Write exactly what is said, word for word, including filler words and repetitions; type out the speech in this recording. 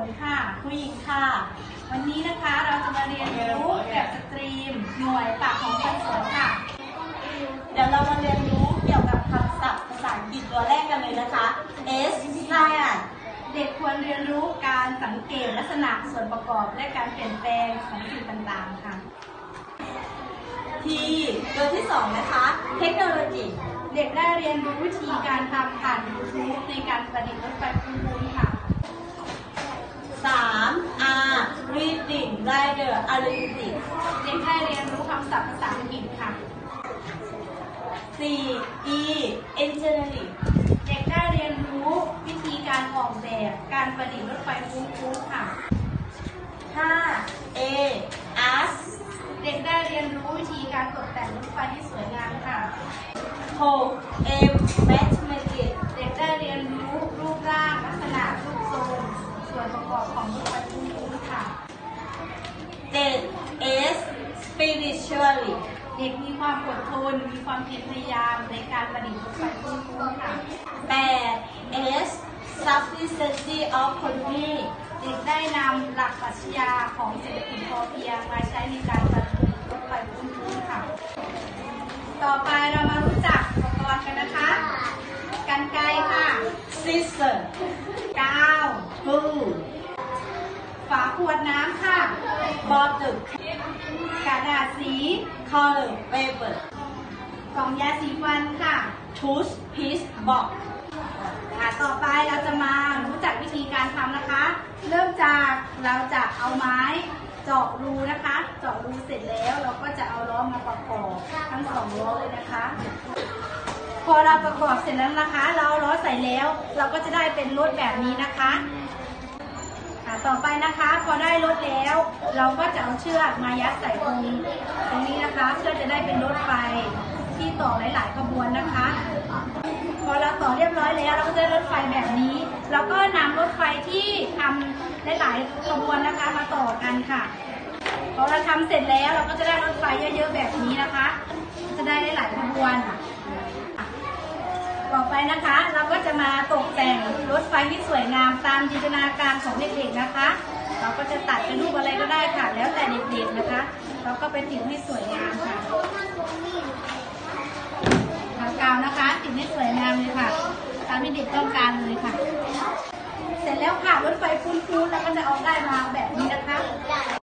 นค่ะผู้หญิงค่ะวันนี้นะคะเราจะมาเรียนรู้แบบสตรีมหน่วยปากของคนสวยค่ะเดี๋ยวเรามาเรียนรู้เกี่ยวกับคำศัพท์ภาษาอังกฤษตัวแรกกันเลยนะคะ S science เด็กควรเรียนรู้การสังเกตลักษณะส่วนประกอบและการเปลี่ยนแปลงของสิ่งต่างๆค่ะ T ตัวที่สองนะคะเทคโนโลยีเด็กได้เรียนรู้วิธีการทำผ่าน YouTube ในการประดิษฐ์รถไฟฟูฟูค่ะ สาม R reading rider arithmetic เด็กได้เรียนรู้คำศัพท์ภาษาอังกฤษค่ะ สี่ E engineering เด็กได้เรียนรู้วิธีการออกแบบการประดิษฐ์รถไฟฟูฟูค่ะ ห้า A art เด็กได้เรียนรู้วิธีการตกแต่งรถไฟให้สวยงามค่ะ หก M mathematics เด็กได้เรียนรู้รูปร่างลักษณะรูปทรงส่วนประกอบของรถไฟฟูฟูค่ะ เจ็ด S spiritually เด็กมีความอดทนมีความเพียรพยายามในการประดิษฐ์รถไฟฟูฟูค่ะ แปด S sufficiency of economy เด็กได้นำหลักปรัชญาของเศรษฐกิจพอเพียงมาใช้ในการประดิษฐ์รถไฟฟูฟูค่ะต่อไปเรามารู้จักอุปกรณ์กันนะคะกรรไกรค่ะ scissor กาวglue ฝาขวดน้ำค่ะ bottle กระดาษสี color paper กล่องยาสีฟันค่ะ toothpaste box ค่ะต่อไปเราจะมารู้จักวิธีการทำนะคะ เริ่มจากเราจะเอาไม้เจาะรูนะคะเจาะรูเสร็จแล้วเราก็จะเอาล้อมาประกอบทั้งสองล้อเลยนะคะพอเราประกอบเสร็จแล้วนะคะเราล้อใส่แล้วเราก็จะได้เป็นรถแบบนี้นะคะต่อไปนะคะพอได้รถแล้วเราก็จะเอาเชือกมายัดใส่ตรงตรงนี้นะคะเพื่อจะได้เป็นรถไฟที่ต่อหลายๆขบวนนะคะพอเราต่อเรียบร้อยแล้วเราก็จะได้รถไฟแบบนี้แล้วก็นำรถไฟที่ทำหลายๆขบวนนะคะมาต่อกันค่ะพอเราทำเสร็จแล้วเราก็จะได้รถไฟเยอะๆแบบนี้นะคะจะได้หลายขบวนต่อไปนะคะเราก็จะมาตกแต่งรถไฟที่สวยงามตามจินตนาการของเด็กๆนะคะเราก็จะตัดเป็นรูปอะไรก็ได้ค่ะแล้วแต่เด็กๆนะคะเราก็ไปติดให้สวยงามค่ะทางกาวนะคะติดให้สวยงามเลยค่ะตามที่เด็กต้องการเลยค่ะเสร็จแล้วค่ะรถไฟฟูๆแล้วก็จะออกได้มาแบบนี้นะคะ